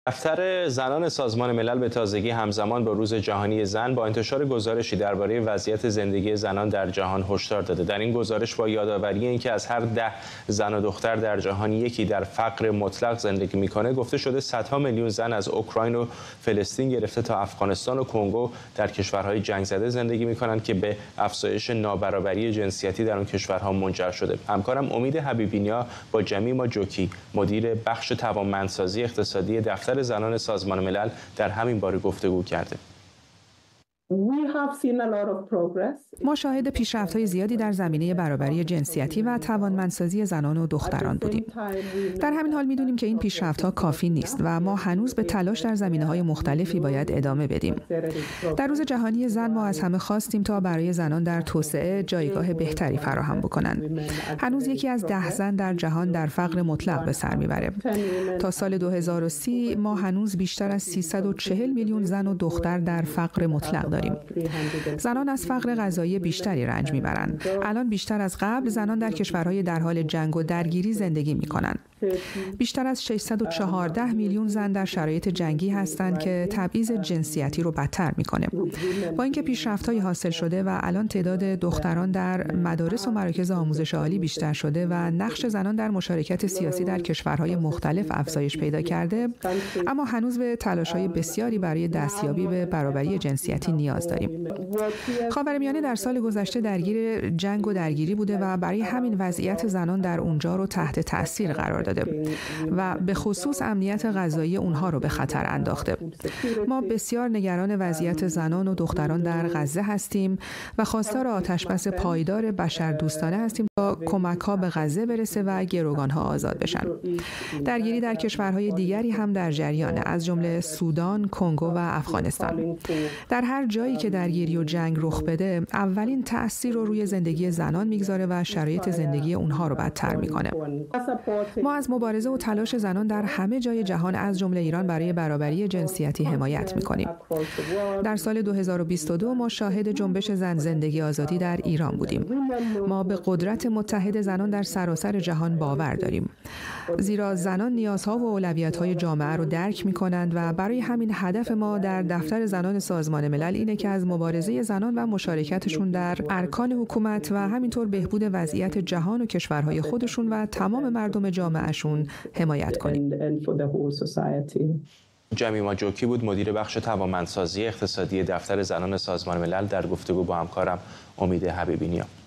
دفتر زنان سازمان ملل به تازگی همزمان با روز جهانی زن با انتشار گزارشی درباره وضعیت زندگی زنان در جهان هشدار داده. در این گزارش با یادآوری اینکه از هر 10 زن و دختر در جهان یکی در فقر مطلق زندگی میکنه، گفته شده صدها میلیون زن از اوکراین و فلسطین گرفته تا افغانستان و کنگو در کشورهای جنگ زده زندگی میکنند که به افزایش نابرابری جنسیتی در آن کشورها منجر شده. همکارم امید حبیبی نیا با جمیما جوکی، مدیر بخش توانمندسازی اقتصادی دفتر زنان سازمان ملل، در همین باره گفتگو کرده. ما شاهد پیشرفت‌های زیادی در زمینه برابری جنسیتی و توانمندسازی زنان و دختران بودیم. در همین حال می‌دونیم که این پیشرفت‌ها کافی نیست و ما هنوز به تلاش در زمینه‌های مختلفی باید ادامه بدیم. در روز جهانی زن ما از همه خواستیم تا برای زنان در توسعه جایگاه بهتری فراهم بکنند. هنوز یکی از 10 زن در جهان در فقر مطلق به سر میبره. تا سال 2030 ما هنوز بیشتر از 340 میلیون زن و دختر در فقر مطلق داریم. زنان از فقر غذایی بیشتری رنج میبرند. الان بیشتر از قبل زنان در کشورهای در حال جنگ و درگیری زندگی میکنند. بیشتر از 614 میلیون زن در شرایط جنگی هستند که تبعیض جنسیتی رو بدتر میکنه. با اینکه پیشرفت‌هایی حاصل شده و الان تعداد دختران در مدارس و مراکز آموزش عالی بیشتر شده و نقش زنان در مشارکت سیاسی در کشورهای مختلف افزایش پیدا کرده، اما هنوز به تلاش‌های بسیاری برای دستیابی به برابری جنسیتی نیاز داریم. خاورمیانه در سال گذشته درگیر جنگ و درگیری بوده و برای همین وضعیت زنان در اونجا رو تحت تاثیر قرار داده و به خصوص امنیت غذایی اونها رو به خطر انداخته. ما بسیار نگران وضعیت زنان و دختران در غزه هستیم و خواستار آتشبس پایدار بشردوستانه هستیم تا کمک‌ها به غزه برسه و گروگان‌ها آزاد بشن. درگیری در کشورهای دیگری هم در جریانه، از جمله سودان، کنگو و افغانستان. در هر جایی که درگیری و جنگ رخ بده، اولین تأثیر رو روی زندگی زنان میگذاره و شرایط زندگی اونها رو بدتر میکنه. ما از مبارزه و تلاش زنان در همه جای جهان از جمله ایران برای برابری جنسیتی حمایت میکنیم. در سال 2022 ما شاهد جنبش زن زندگی آزادی در ایران بودیم. ما به قدرت متحد زنان در سراسر جهان باور داریم، زیرا زنان نیازها و اولویت‌های جامعه رو درک میکنند و برای همین هدف ما در دفتر زنان سازمان ملل اینه که از مبارزه زنان و مشارکتشون در ارکان حکومت و همینطور بهبود وضعیت جهان و کشورهای خودشون و تمام مردم جامعهشون حمایت کنیم. جمیما جوکی بود، مدیر بخش توانمندسازی اقتصادی دفتر زنان سازمان ملل، در گفتگو با همکارم امید حبیبی نیا.